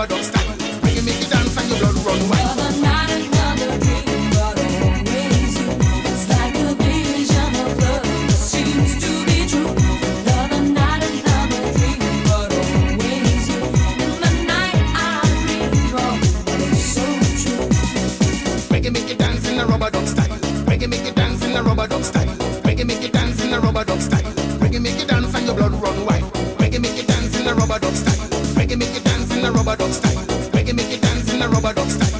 rubber duck style. Reggae make you dance and your blood run wild. Another night, another dream, but always you. It's like a vision of love that seems to be true. Another night, another dream, but always you. In the night I dream of it's so true. Reggae make you dance in the rubber duck style. Reggae make you dance in the rubber duck style. Reggae make you dance in the rubber duck style. Reggae make you dance and your blood run wild. Reggae make you dance in the rubber duck style. Reggae make you dance in the rubber duck style. Reggae make you dance in the rubber duck style.